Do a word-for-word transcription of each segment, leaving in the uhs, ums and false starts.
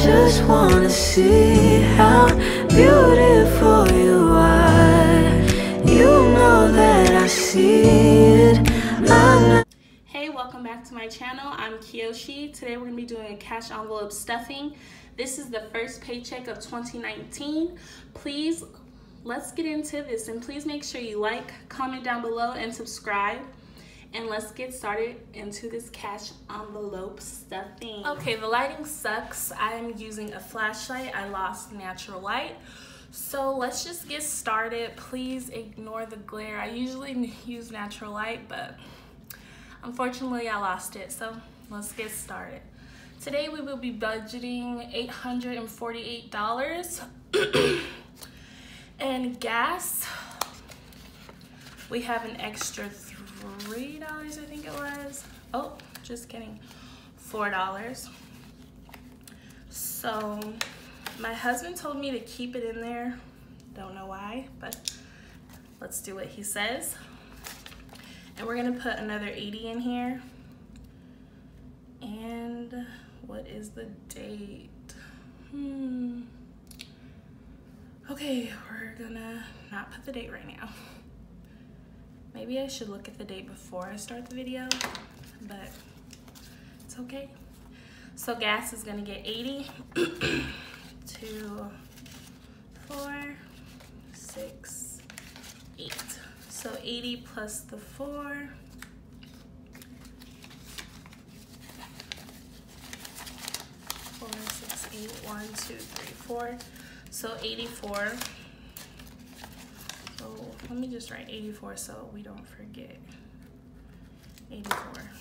just wanna see how beautiful you are. You know that I see it. I know. Hey, welcome back to my channel. I'm Ky'Oshee. Today we're gonna be doing a cash envelope stuffing. This is the first paycheck of twenty nineteen. Please, let's get into this, and please make sure you like, comment down below, and subscribe. And let's get started into this cash envelope stuffing. Okay, the lighting sucks. I am using a flashlight. I lost natural light. So let's just get started. Please ignore the glare. I usually use natural light, but unfortunately I lost it. So let's get started. Today we will be budgeting eight hundred forty-eight dollars. And gas, we have an extra three dollars, I think it was. Oh, just kidding, four dollars. So my husband told me to keep it in there. Don't know why, but let's do what he says. And we're gonna put another eighty in here. And what is the date? Hmm. Okay, we're gonna not put the date right now. Maybe I should look at the date before I start the video, but it's okay. So gas is gonna get eighty. Two, four, six, eight. So eighty plus the four. Four, six, eight, one, two, three, four. So eighty-four. So let me just write eighty-four so we don't forget. eighty-four.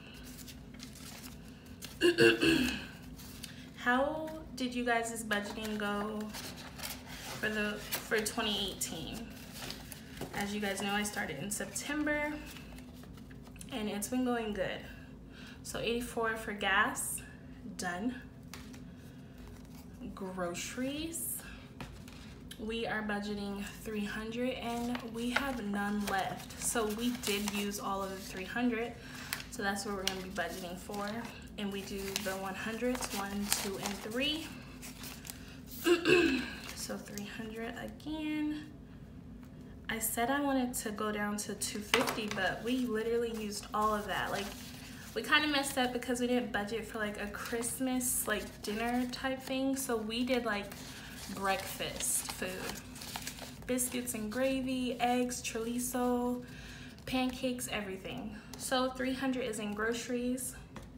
How did you guys' budgeting go for the for twenty eighteen? As you guys know, I started in September and it's been going good. So eighty-four for gas, done. Groceries, we are budgeting three hundred and we have none left. So we did use all of the three hundred. So that's what we're gonna be budgeting for. And we do the one hundreds, one, two, and three. So three hundred again. I said I wanted to go down to two fifty, but we literally used all of that. Like, we kind of messed up because we didn't budget for like a Christmas like dinner type thing. So we did like breakfast food. Biscuits and gravy, eggs, chorizo, pancakes, everything. So three hundred is in groceries.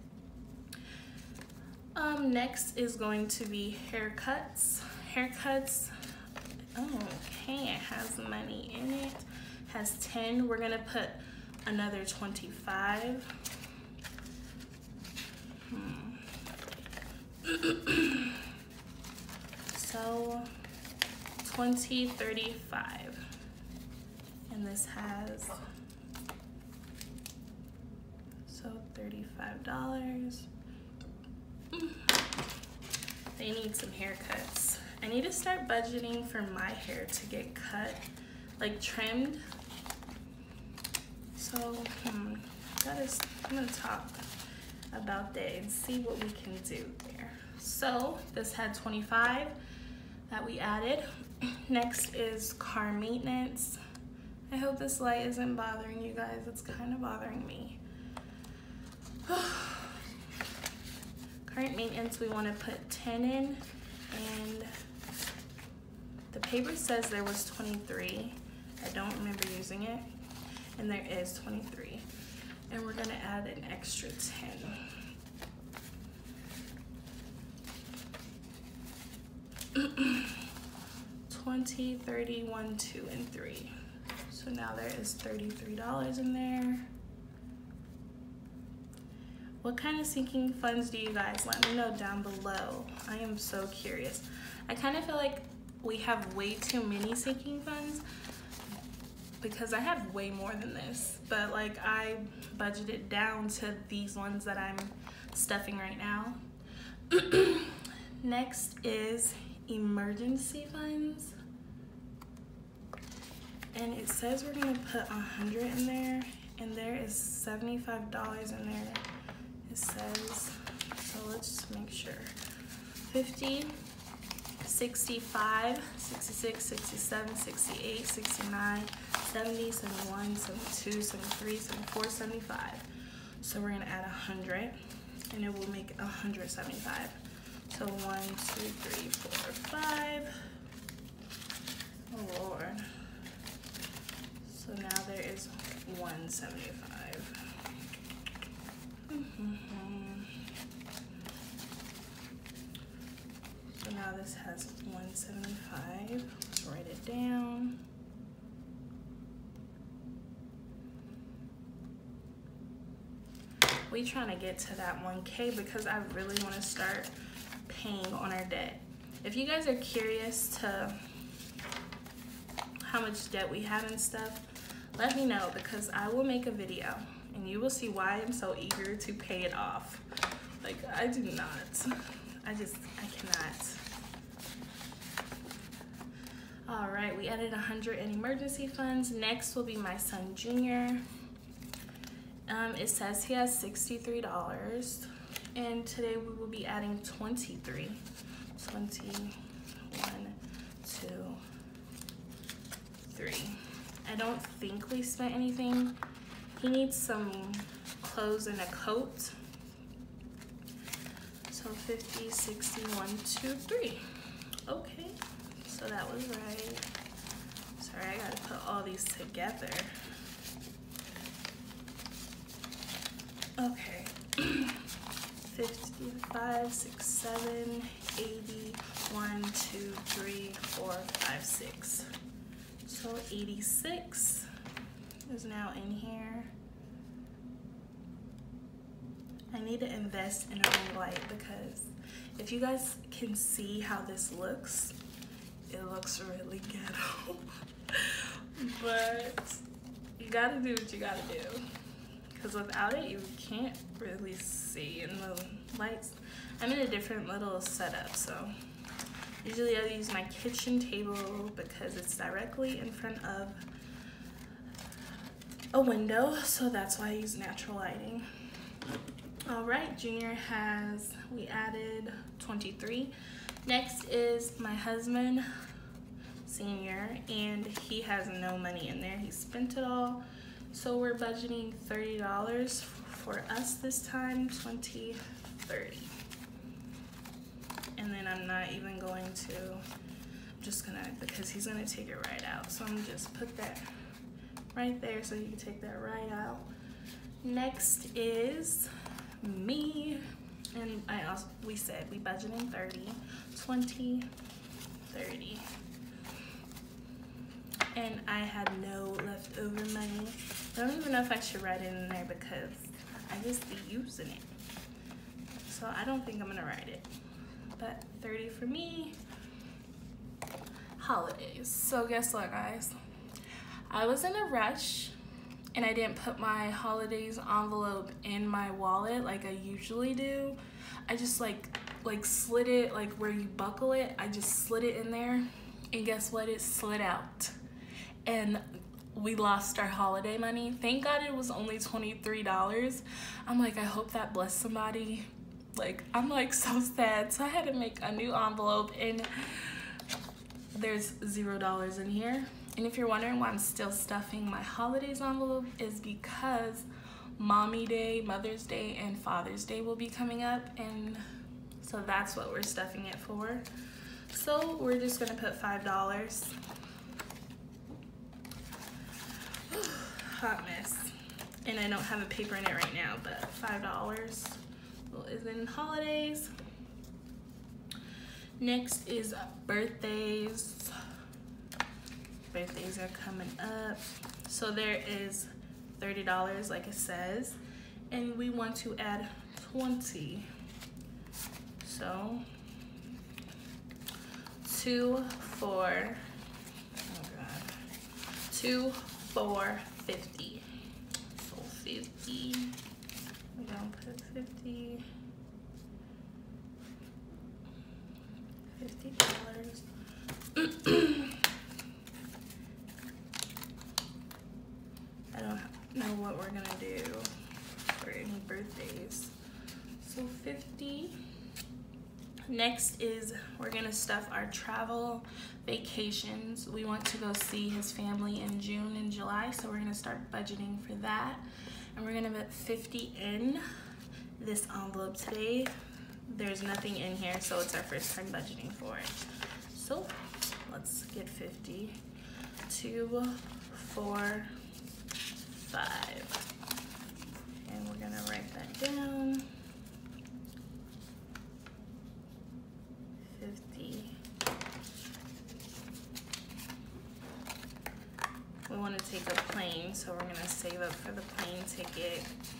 Um, next is going to be haircuts. Haircuts, okay, it has money in it. Has ten, we're gonna put another twenty-five. Hmm. So twenty, thirty-five. And this has, so thirty-five dollars. They need some haircuts. I need to start budgeting for my hair to get cut, like trimmed. So, hmm, that is, I'm gonna talk about that and see what we can do there. So this had twenty-five that we added. Next is car maintenance. I hope this light isn't bothering you guys. It's kind of bothering me. Current maintenance, we want to put ten in, and the paper says there was twenty-three. I don't remember using it, and there is twenty-three. And we're gonna add an extra ten. twenty, thirty, one, two, and three. So now there is thirty-three dollars in there. What kind of sinking funds do you guys? Let me know down below. I am so curious. I kind of feel like we have way too many sinking funds because I have way more than this, but like I budgeted down to these ones that I'm stuffing right now. Next is emergency funds. And it says we're gonna put a hundred in there, and there is seventy-five dollars in there. It says, so let's just make sure. fifty, sixty-five, sixty-six, sixty-seven, sixty-eight, sixty-nine, seventy, seventy-one, seventy-two, seventy-three, seventy-four, seventy-five. So we're gonna add one hundred and it will make one hundred seventy-five. So one, two, three, four, five. Oh Lord. So now there is one seventy-five. Mm-hmm. So now this has one seventy-five. Let's write it down. We trying to get to that one K because I really want to start paying on our debt. If you guys are curious to how much debt we have and stuff, let me know because I will make a video and you will see why I'm so eager to pay it off. Like, I do not. I just, I cannot. All right, we added one hundred in emergency funds. Next will be my son, Junior. Um, it says he has sixty-three dollars. And today we will be adding twenty-three. twenty-one, two, three. I don't think we spent anything. He needs some clothes and a coat. So fifty, sixty, one, two, three. Okay, so that was right. Sorry, I gotta put all these together. Okay. fifty-five, six, seven, eighty, one, two, three, four, five, six. So eighty-six is now in here. I need to invest in a ring light because if you guys can see how this looks, it looks really ghetto. But you gotta do what you gotta do. Because without it, you can't really see in the lights. I'm in a different little setup, so usually I use my kitchen table because it's directly in front of a window, so that's why I use natural lighting. All right, Junior has, we added twenty-three. Next is my husband, Senior, and he has no money in there. He spent it all. So we're budgeting thirty dollars for us this time, twenty, thirty. And then I'm not even going to, I'm just gonna, because he's gonna take it right out. So I'm gonna just put that right there so you can take that right out. Next is me. And I also, we said we budgeting thirty, twenty, thirty. And I had no leftover money. I don't even know if I should write it in there because I just be using it. So I don't think I'm gonna write it. But thirty for me. Holidays. So guess what, guys? I was in a rush and I didn't put my holidays envelope in my wallet like I usually do. I just like like slid it, like where you buckle it, I just slid it in there. And guess what? It slid out. And we lost our holiday money. Thank God it was only twenty-three dollars. I'm like, I hope that blessed somebody. Like, I'm like so sad. So I had to make a new envelope and there's zero dollars in here. And if you're wondering why I'm still stuffing my holidays envelope is because Mommy Day, Mother's Day, and Father's Day will be coming up. And so that's what we're stuffing it for. So we're just gonna put five dollars. Hot mess. And I don't have a paper in it right now, but five dollars is in holidays. Next is birthdays. Birthdays are coming up. So there is thirty dollars like it says. And we want to add twenty. So two, four, oh God. Two, four, fifty. So fifty. We're gonna put fifty. Fifty dollars. I don't know what we're gonna do for any birthdays. So fifty. Next is we're gonna stuff our travel vacations. We want to go see his family in June and July, so we're gonna start budgeting for that. And we're gonna put fifty in this envelope today. There's nothing in here, so it's our first time budgeting for it. So let's get fifty. Two, four, five. And we're gonna write that down. fifty. We want to take a plane, so we're gonna save up for the plane ticket.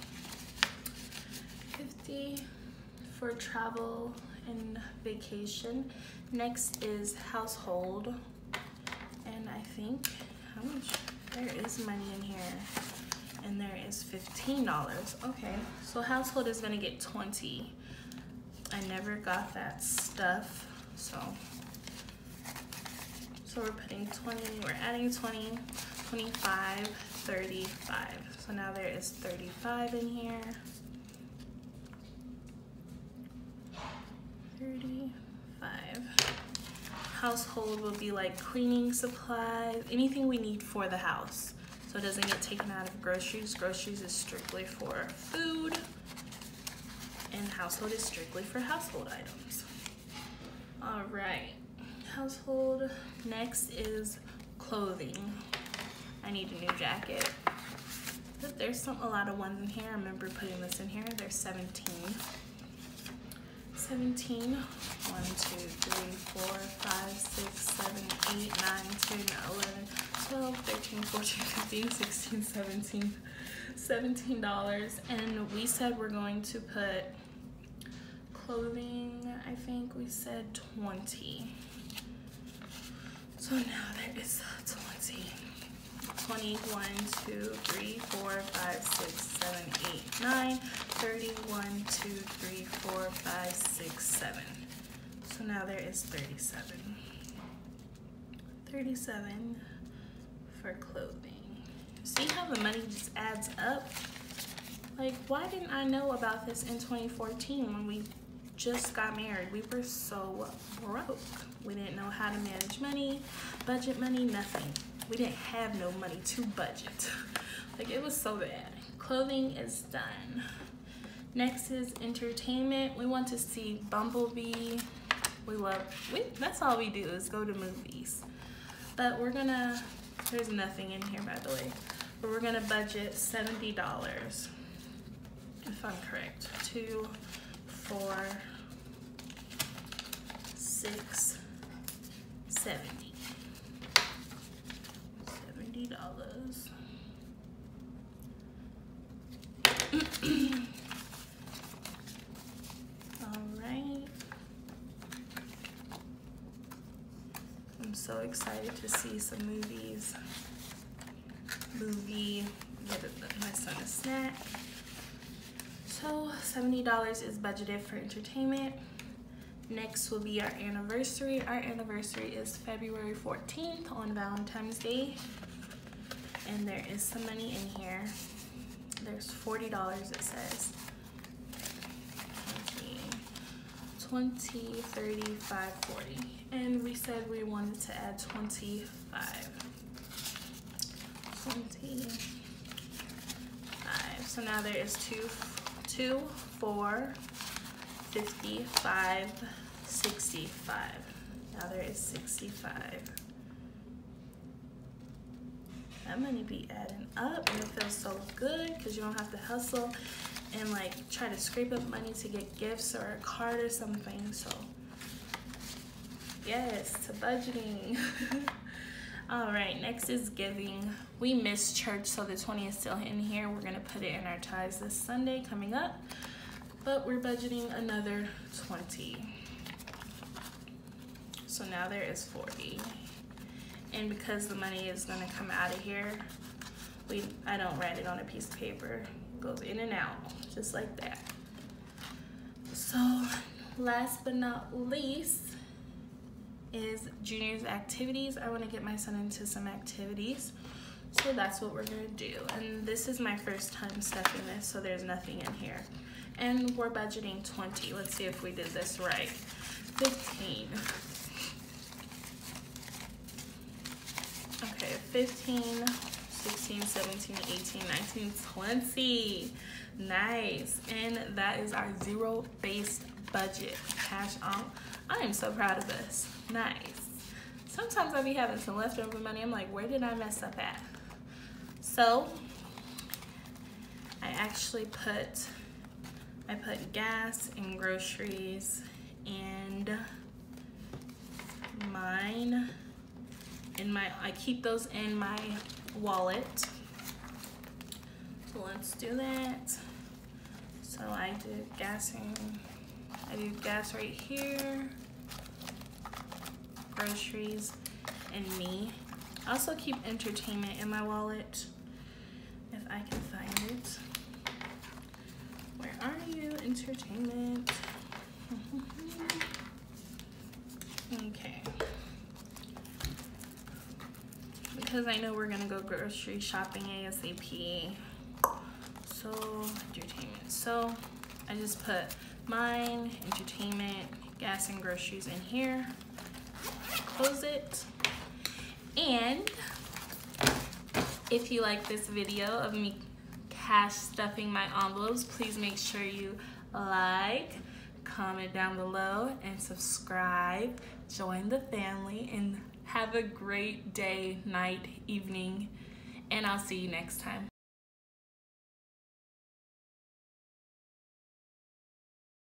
fifty for travel and vacation. Next is household, and I think how much there is money in here, and there is fifteen dollars. Okay, so household is gonna get twenty. I never got that stuff, so so we're putting twenty, we're adding twenty, twenty-five, thirty-five. So now there is thirty-five in here. thirty-five. Household will be like cleaning supplies, anything we need for the house, so it doesn't get taken out of groceries. Groceries is strictly for food, and household is strictly for household items. All right, household. Next is clothing. I need a new jacket, but there's some a lot of ones in here. I remember putting this in here. There's seventeen. seventeen. one, two, three, four, five, six, seven, eight, nine, ten, eleven, twelve, thirteen, fourteen, fifteen, sixteen, seventeen. seventeen dollars. And we said we're going to put clothing, I think we said twenty. So now there is twenty. twenty, one, two, three, four, five, six, seven, eight, nine, thirty, one, two, three, four, five, six, seven. So now there is thirty-seven. thirty-seven for clothing. See how the money just adds up? Like, why didn't I know about this in twenty fourteen when we just got married? We were so broke. We didn't know how to manage money, budget money, nothing. We didn't have no money to budget. Like, it was so bad. Clothing is done. Next is entertainment. We want to see Bumblebee. We love, we, that's all we do is go to movies. But we're gonna, there's nothing in here, by the way, but we're gonna budget seventy dollars, if I'm correct. Two, four, six, seventy. seventy dollars. All right. I'm so excited to see some movies. Movie, get my son a snack. So seventy dollars is budgeted for entertainment. Next will be our anniversary. Our anniversary is February fourteenth on Valentine's Day. And there is some money in here. There's forty dollars, it says. twenty, thirty-five, forty. And we said we wanted to add twenty-five. twenty-five. So now there is two, two, four, fifty-five, sixty-five. Now there is sixty-five. That money be adding up, and it feels so good because you don't have to hustle and like try to scrape up money to get gifts or a card or something. So yes, to budgeting. All right, next is giving. We missed church, so the twentieth is still in here. We're gonna put it in our tithes this Sunday coming up, but we're budgeting another twenty. So now there is forty. And because the money is gonna come out of here, we I don't write it on a piece of paper. It goes in and out, just like that. So last but not least is Junior's activities. I wanna get my son into some activities. So that's what we're gonna do. And this is my first time stuffing this, so there's nothing in here. And we're budgeting twenty. Let's see if we did this right. fifteen. Okay, fifteen, sixteen, seventeen, eighteen, nineteen, twenty. Nice. And that is our zero-based budget cash on. I am so proud of us. Nice. Sometimes I be having some leftover money. I'm like, where did I mess up at? So I actually put I put gas and groceries and mine in my, I keep those in my wallet. So let's do that. So I did gas and, I do gas right here, groceries, and me. I also keep entertainment in my wallet, if I can find it. Where are you, entertainment? Okay. Because I know we're gonna go grocery shopping ASAP. So, entertainment. So, I just put mine, entertainment, gas and groceries in here. Close it. And if you like this video of me cash stuffing my envelopes, please make sure you like, comment down below, and subscribe. Join the family, and have a great day, night, evening, and I'll see you next time.